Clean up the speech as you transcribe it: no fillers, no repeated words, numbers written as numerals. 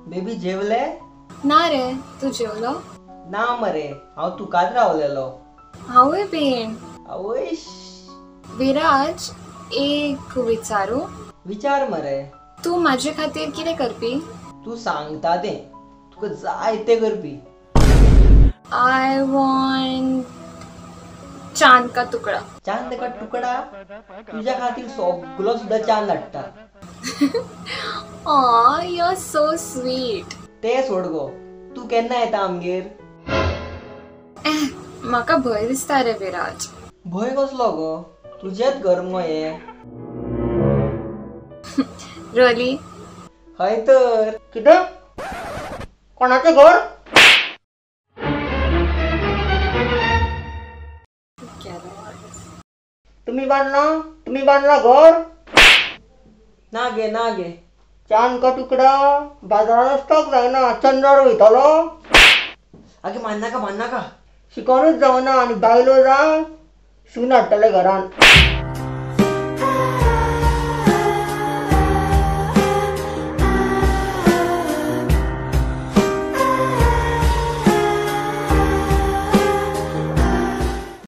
Baby जेवले? ना रे, तू जेवलो? ना मरे, हांव तुकाच रावलेलो. हांवूय बीन. आवयश. विराज, एक विचारू? विचार मरे. तू माझे खातीर कितें करपी? तू सांगता तें तुका जाय तें करपी. आय वॉन्ट चांद का तुकडा. चांद का तुकडा? तुझ्या खातीर सगळो सुद्धा चांद हाडटा. Aw, you're so sweet. तें सोड गो. तू केन्ना येता आमगेर? म्हाका भंय दिसता रे विराज. भंय कसलो गो? तुजेंच घर मगो हें. Really? हय तर. कितें? कोणाचें घर? तुम्ही बांधला घर? ना गे. चांद का तुकडा बाजारात स्टॉक जायना, चंद्रार वयतलो. आगे मान नाका. शिकोनूच जावना आणि बायलो जा सून हाडटले घरान.